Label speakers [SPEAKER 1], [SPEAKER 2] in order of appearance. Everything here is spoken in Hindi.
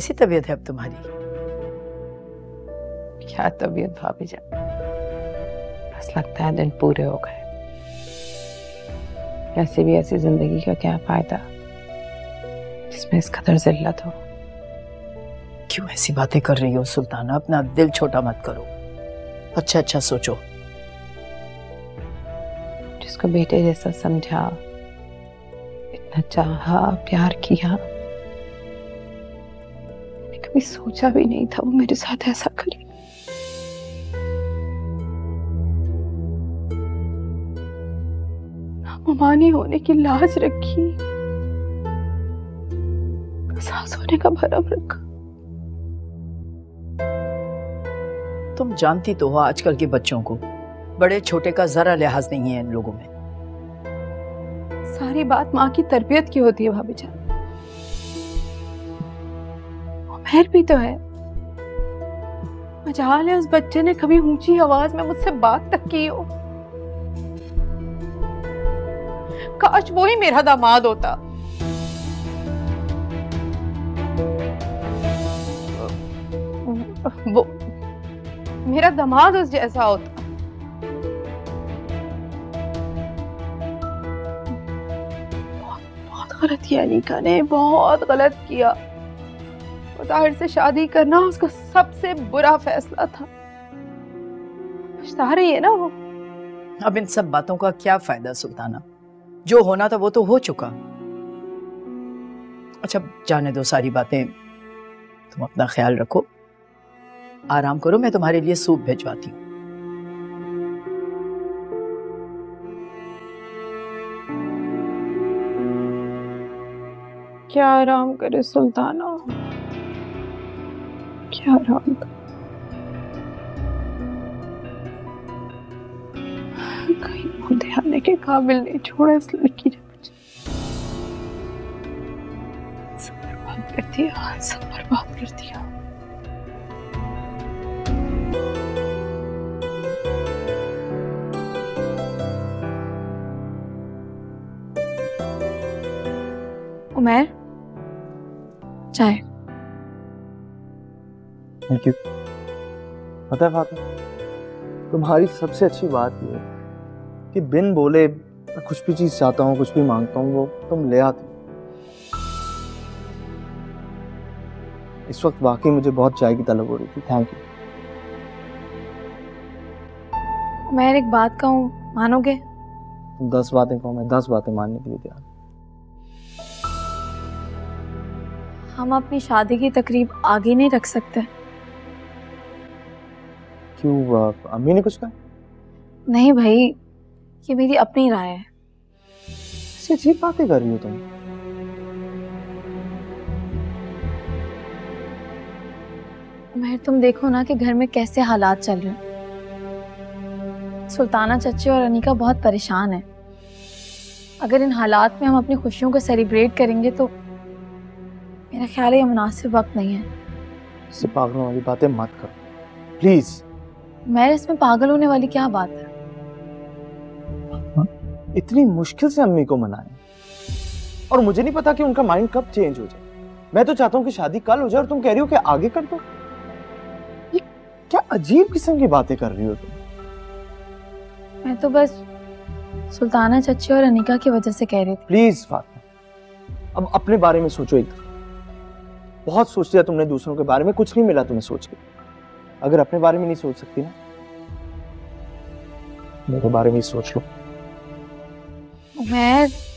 [SPEAKER 1] कैसी तबीयत है अब तुम्हारी?
[SPEAKER 2] क्या तबीयत भाभी जान, बस लगता है दिन पूरे हो गए। ऐसे भी ऐसी जिंदगी का क्या फायदा जिसमें इस कदर जिल्लत हो।
[SPEAKER 1] क्यों ऐसी बातें कर रही हो सुल्ताना? अपना दिल छोटा मत करो, अच्छा अच्छा सोचो।
[SPEAKER 2] जिसको बेटे जैसा समझा, इतना चाहा, प्यार किया, मैंने कभी सोचा भी नहीं था वो मेरे साथ ऐसा करे। नामुमानी होने की लाज रखी, सास होने का भरम रखा।
[SPEAKER 1] तुम जानती तो हो आजकल के बच्चों को, बड़े छोटे का जरा लिहाज नहीं है इन लोगों में।
[SPEAKER 2] सारी बात माँ की तरबियत की होती है भाभी जान। उमर भी तो है, मजाल है उस बच्चे ने कभी ऊंची आवाज में मुझसे बात तक की हो। काश वो ही मेरा दामाद होता। वो मेरा दामाद उस जैसा होता। बहुत गलत किया अनीका ने, बहुत गलत किया। ताहिर से शादी करना उसका सबसे बुरा फैसला था। पछता रही है ना वो।
[SPEAKER 1] अब इन सब बातों का क्या फायदा सुल्ताना? जो होना था वो तो हो चुका। अच्छा जाने दो सारी बातें, तुम अपना ख्याल रखो, आराम करो। मैं तुम्हारे लिए सूप भिजवाती हूँ।
[SPEAKER 2] क्या आराम करे सुल्ताना, क्या आराम करे। कहीं मुंह दिखाने के काबिल नहीं छोड़ा इस लड़की ने मुझे। सब बर्बाद कर दिया, सब बर्बाद कर दिया। उमर, चाय।
[SPEAKER 3] Thank you. पता है फातिमा, तुम्हारी सबसे अच्छी बात ये है कि बिन बोले मैं कुछ भी चीज चाहता हूँ, कुछ भी मांगता हूँ, वो तुम ले आती हो। इस वक्त वाकई मुझे बहुत चाय की तलब हो रही थी। Thank you.
[SPEAKER 2] मैं एक बात कहूँ, मानोगे?
[SPEAKER 3] तुम 10 बातें कहो, मैं 10 बातें मानने के लिए तैयार।
[SPEAKER 2] हम अपनी शादी की तकरीब आगे नहीं रख सकते?
[SPEAKER 3] क्यों, अम्मी ने कुछ कहा?
[SPEAKER 2] नहीं भाई, ये मेरी अपनी राय है।
[SPEAKER 3] ऐसी अजीब बातें कर रही हो तुम।
[SPEAKER 2] उमर, तुम देखो ना कि घर में कैसे हालात चल रहे हैं। सुल्ताना चाची और अनीका बहुत परेशान है। अगर इन हालात में हम अपनी खुशियों को सेलिब्रेट करेंगे तो मेरा ख्याल है ये मुनासिब वक्त नहीं है।
[SPEAKER 3] इससे पागलों वाली बातें मत करो प्लीज।
[SPEAKER 2] मैं इसमें पागल होने वाली क्या बात है?
[SPEAKER 3] इतनी मुश्किल से अम्मी को मनाएं और मुझे नहीं पता कि उनका माइंड कब चेंज हो जाए। मैं तो चाहता हूँ कि शादी कल हो जाए और तुम कह रही हो कि आगे कर दो। ये क्या अजीब किस्म की बातें कर रही हो तुम?
[SPEAKER 2] मैं तो बस सुल्ताना चाची और अनीका की वजह से कह रही थी।
[SPEAKER 3] प्लीज फातिमा, अब अपने बारे में सोचो। एक बहुत सोच लिया तुमने दूसरों के बारे में, कुछ नहीं मिला तुम्हें सोच के। अगर अपने बारे में नहीं सोच सकती ना, मेरे बारे में ही सोच लो।
[SPEAKER 2] मैं